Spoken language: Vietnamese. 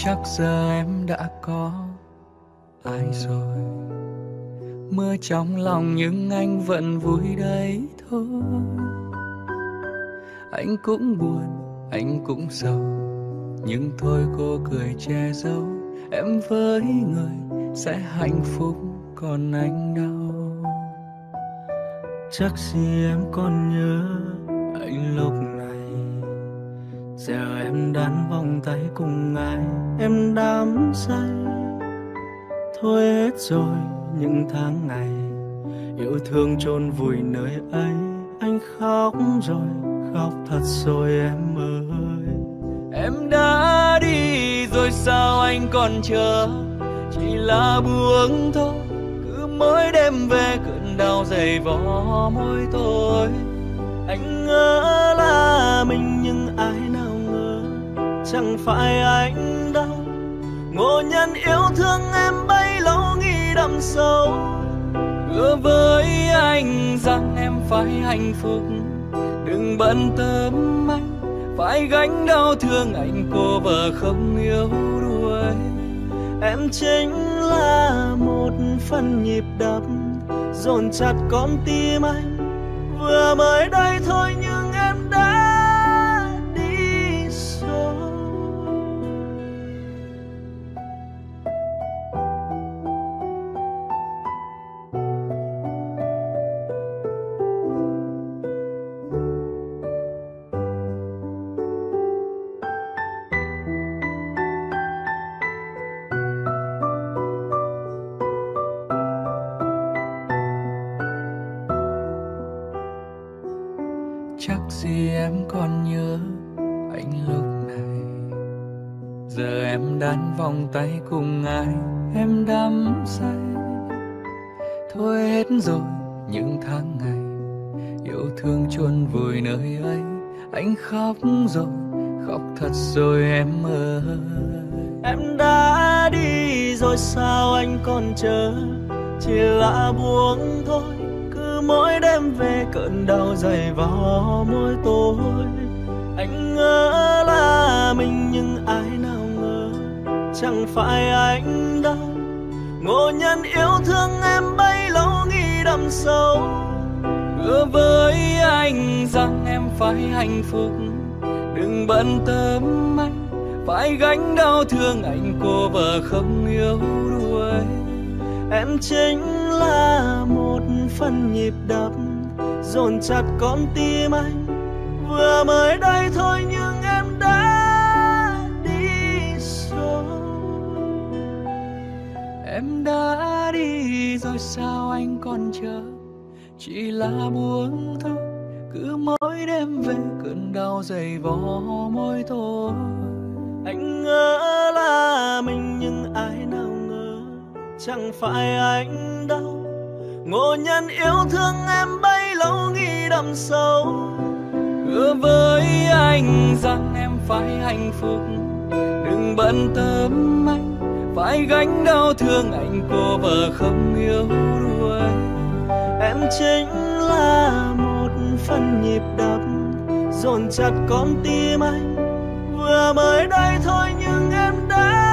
Chắc giờ em đã có ai rồi. Mưa trong lòng nhưng anh vẫn vui đấy thôi. Anh cũng buồn, anh cũng sầu, nhưng thôi cô cười che giấu. Em với người sẽ hạnh phúc, còn anh đau. Chắc gì em còn nhớ anh lúc này. Giờ em đan vòng tay cùng ai, em đắm say. Thôi hết rồi những tháng ngày yêu thương chôn vùi nơi ấy. Anh khóc rồi, khóc thật rồi em ơi. Em đã đi rồi sao anh còn chờ, chỉ là buông thôi. Cứ mỗi đêm về cơn đau dày vò môi tôi. Anh ngỡ là mình nhưng ai nào ngờ chẳng phải anh đâu. Ngộ nhận yêu thương em bấy lâu nghĩ đậm sâu. Hứa với anh rằng em phải hạnh phúc, đừng bận tâm anh phải gánh đau thương anh cô vợ không yêu đuổi. Em chính là một phần nhịp đập dồn chặt con tim anh. Vừa mới đây thôi nhưng em đã đi rồi. Chắc gì em còn nhớ anh lúc này. Giờ em đan vòng tay cùng ai, em đắm say. Thôi hết rồi những tháng ngày yêu thương chôn vùi nơi ấy. Anh khóc rồi, khóc thật rồi em ơi. Em đã đi rồi sao anh còn chờ, chỉ là buông thôi. Cứ mỗi đêm về cơn đau dày vào môi tôi. Anh ngỡ là mình nhưng ai nào ngờ chẳng phải anh đâu. Ngộ nhận yêu thương em bấy lâu nghĩ đậm sâu. Hứa với anh rằng em phải hạnh phúc, đừng bận tâm anh phải gánh đau thương anh cô vợ không yêu đuổi. Em chính là một phần nhịp đập dồn chặt con tim anh. Vừa mới đây thôi nhưng em đã đi rồi. Em đã đi rồi sao anh còn chờ, chỉ là buông thôi. Cứ mỗi đêm về cơn đau dày vò môi tôi. Anh ngỡ là mình nhưng ai nào ngờ chẳng phải anh đâu. Ngộ nhận yêu thương em bấy lâu nghĩ đậm sâu. Hứa với anh rằng em phải hạnh phúc, đừng bận tâm anh phải gánh đau thương anh cô vợ không yêu đuổi. Em chính là một phần nhịp đập dồn chặt con tim anh. Vừa mới đây thôi nhưng em đã